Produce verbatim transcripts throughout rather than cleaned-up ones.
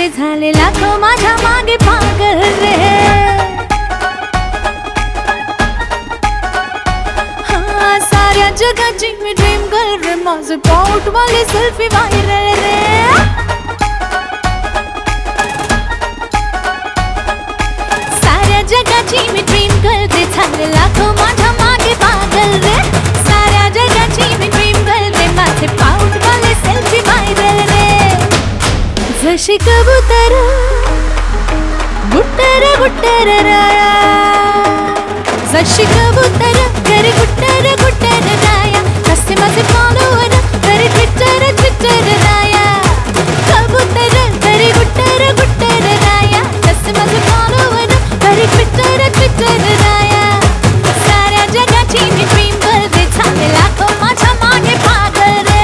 ते झाले लाखो माझ्या मागे पागल रे. हा साऱ्या जगाची मी ड्रीम गर्ल रे, माझे पाऊट वाले सेल्फी व्हायरल रे. साऱ्या जगाची मी ड्रीम गर्ल ते झाले लाखो माझ्या मागे पागल रे. साऱ्या जगाची मी ड्रीम गर्ल ते माझे पाऊट वाले सेल्फी व्हायरल रे. जशी कबूतर गुट्टर गुट्टर राया, जशी कबूतर करे गुट्टर गुट्टर राया, तसे माझे फॉलोवर करे ट्विटर ट्विटर राया. कबूतर करे गुट्टर गुट्टर राया, तसे माझे फॉलोवर करे ट्विटर ट्विटर राया. साऱ्या जगाची मी ड्रीम गर्ल ते झाले लाखो माझ्या मागे पागल रे.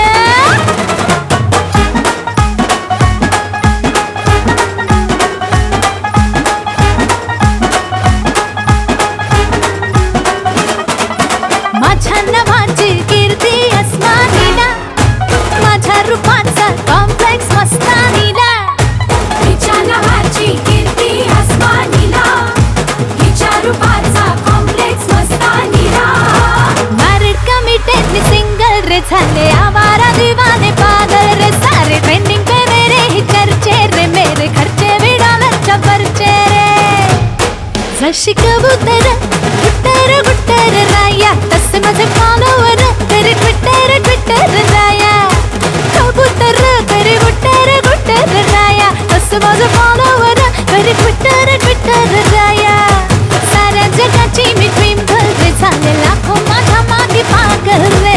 माझ्या नावाची कीर्ती अस्मानीला, माझ्या रूपाचा कॉम्प्लेक्स मस्तानीला. तिच्या नावाची कीर्ती अस्मानीला, तिच्या रूपाचा कॉम्प्लेक्स मस्तानीला. मॅरिड कमिटेड मी सिंगल रे, झाले आवारा दीवाने पागल रे. सारे ट्रेंडिंग पे मेरे ही चर्चे रे, मेरे खर्चे भी डॉलरच्या परचे रे. जशी कबूतर गुट्टर गुट्टर राया, तसे माझे फॉलोवर करे ट्विटर ट्विटर राया. कबूतर करे गुट्टर गुट्टर राया, तसे माझे फॉलोवर करे ट्विटर ट्विटर राया. साऱ्या जगाची मी ड्रीम गर्ल रे, झाले लाखो माझ्या मागे पागल रे.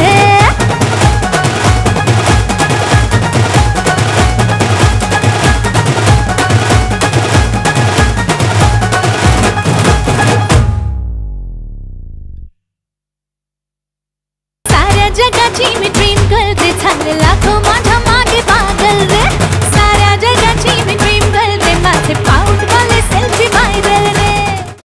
जगाची मी ड्रीम गर्ल ते झाले लाखो